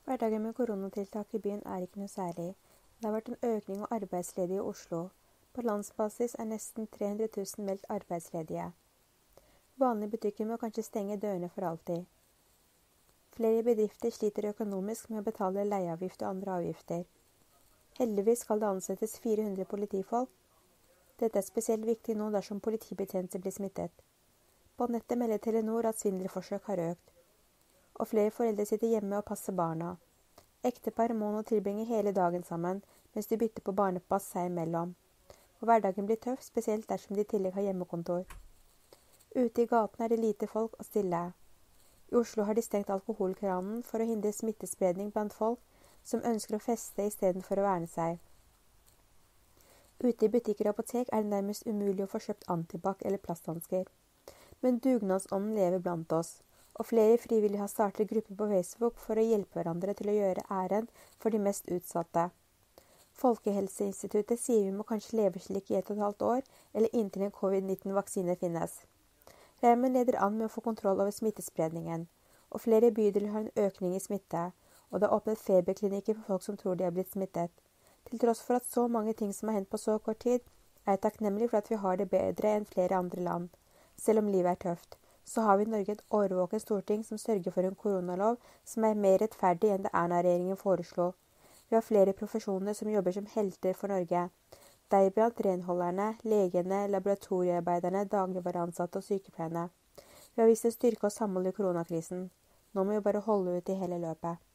Hverdagen med koronatiltak i byen er ikke noe særlig. Det har vært en økning av arbeidsledige i Oslo. På landsbasis er nesten 300 000 meldt arbeidsledige. Vanlige butikker må kanskje stenge dørene for alltid. Flere bedrifter sliter økonomisk med å betale leieavgift og andre avgifter. Heldigvis skal det ansettes 400 politifolk. Dette er spesielt viktig nå dersom politibetjenter blir smittet. På nettet melder Telenor at svindelforsøk har økt, og flere foreldre sitter hjemme og passer barna. Ektepar må nå tilbringe hele dagen sammen, mens de bytter på barnepass seg imellom. Og hverdagen blir tøff, spesielt dersom de i tillegg har hjemmekontor. Ute i gatene er det lite folk og stille. I Oslo har de stengt alkoholkranen for å hindre smittespredning blant folk som ønsker å feste istedenfor å verne seg. Ute i butikker og apotek er det nærmest umulig å få kjøpt antibac eller plasthansker. Men dugnadsånden lever blant oss, og flere frivillige har startet grupper på Facebook for å hjelpe hverandre til å gjøre ærend for de mest utsatte. Folkehelseinstituttet sier vi må kanskje leve slik i 1,5 år, eller inntil en covid-19-vaksine finnes. Reimen leder an med å få kontroll over smittespredningen, og flere bydeler har en økning i smitte, og det er åpnet feberklinikker for folk som tror de har blitt smittet. Til tross for at så mange ting som har hendt på så kort tid, er jeg takknemlig for at vi har det bedre enn flere andre land. Selv om livet er tøft, så har vi i Norge et årvåkent storting som sørger for en koronalov som er mer rettferdig enn det Erna-regjeringen foreslo. Vi har flere profesjoner som jobber som helter for Norge. Deriblant renholderne, legene, laboratoriearbeiderne, dagligvareansatte og sykepleierne. Vi har vist en styrke og samhold i koronakrisen. Nå må vi bare holde ut i hele løpet.